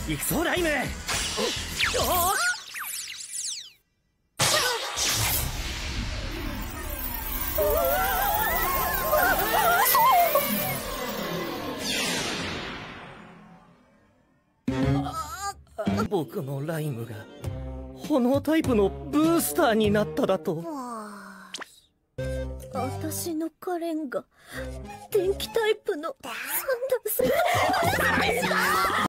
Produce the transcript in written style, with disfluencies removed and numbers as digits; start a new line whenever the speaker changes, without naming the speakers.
行くぞライム。僕のライムが炎タイプのブースターになっただと。
私のカレンが電気タイプのサンダルス。